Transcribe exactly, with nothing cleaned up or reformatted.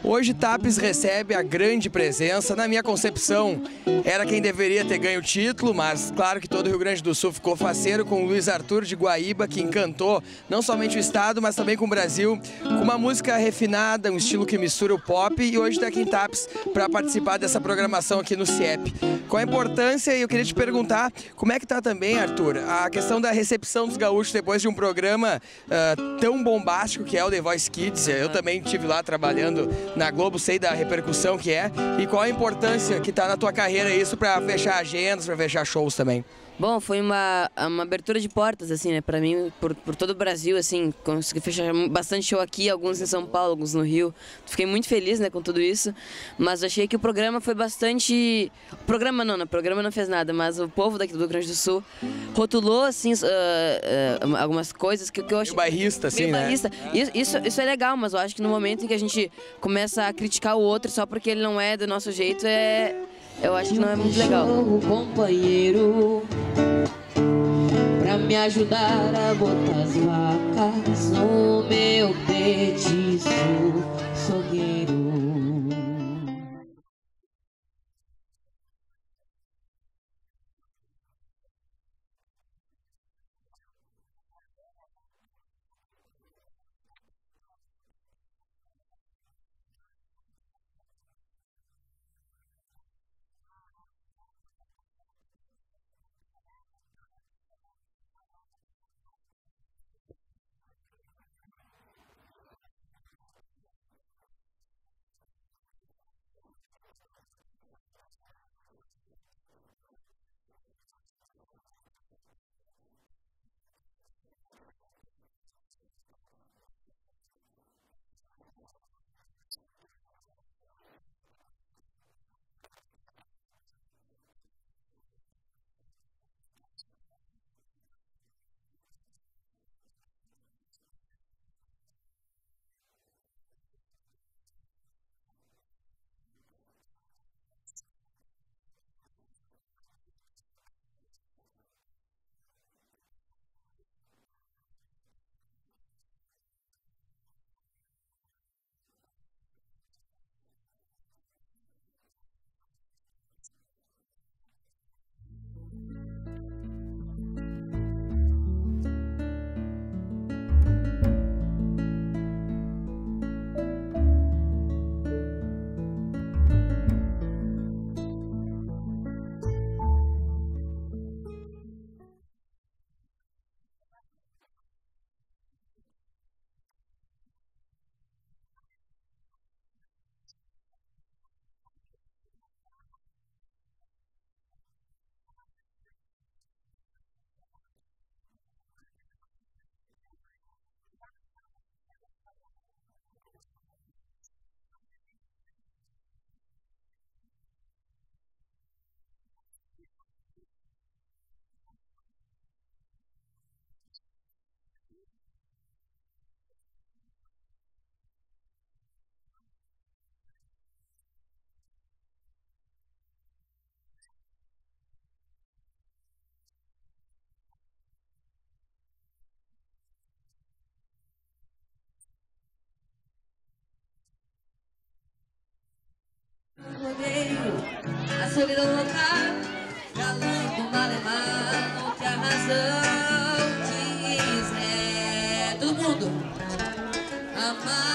Hoje Tapes recebe a grande presença. Na minha concepção, era quem deveria ter ganho o título, mas claro que todo o Rio Grande do Sul ficou faceiro com o Luiz Arthur de Guaíba, que encantou não somente o estado, mas também com o Brasil, com uma música refinada, um estilo que mistura o pop, e hoje está aqui em Tapes para participar dessa programação aqui no CIEP. Qual a importância? E eu queria te perguntar, como é que está também, Arthur, a questão da recepção dos gaúchos depois de um programa uh, tão bombástico que é o The Voice Kids. Eu também estive lá trabalhando na Globo, sei da repercussão que é, e qual a importância que está na tua carreira isso para fechar agendas, para fechar shows também? Bom, foi uma, uma abertura de portas, assim, né, pra mim, por, por todo o Brasil, assim, consegui fechar bastante show aqui, alguns em São Paulo, alguns no Rio. Fiquei muito feliz, né, com tudo isso, mas achei que o programa foi bastante... O programa não, né, o programa não fez nada, mas o povo daqui do Rio Grande do Sul rotulou, assim, uh, uh, algumas coisas que, que eu achei... Meio bairrista, assim, né? Bairrista. Isso, isso, isso é legal, mas eu acho que no momento em que a gente começa a criticar o outro só porque ele não é do nosso jeito, é... Eu acho que não é muito legal. Companheiro, pra me ajudar a botar as vacas no meu petiço açougueiro. A solidão local, calando malemar, o que a razão quiser. Todo mundo amar.